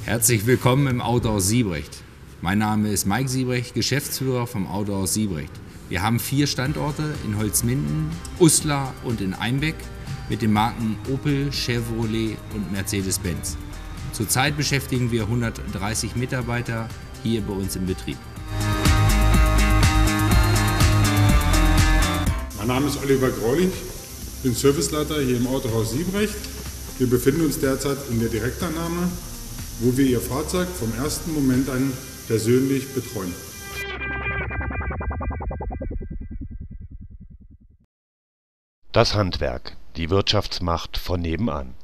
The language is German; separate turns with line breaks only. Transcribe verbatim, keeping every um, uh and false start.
Herzlich willkommen im Autohaus Siebrecht. Mein Name ist Mike Siebrecht, Geschäftsführer vom Autohaus Siebrecht. Wir haben vier Standorte in Holzminden, Uslar und in Einbeck mit den Marken Opel, Chevrolet und Mercedes-Benz. Zurzeit beschäftigen wir hundertdreißig Mitarbeiter hier bei uns im Betrieb.
Mein Name ist Oliver Graulich, ich bin Serviceleiter hier im Autohaus Siebrecht. Wir befinden uns derzeit in der Direktannahme, wo wir Ihr Fahrzeug vom ersten Moment an persönlich betreuen.
Das Handwerk, die Wirtschaftsmacht von nebenan.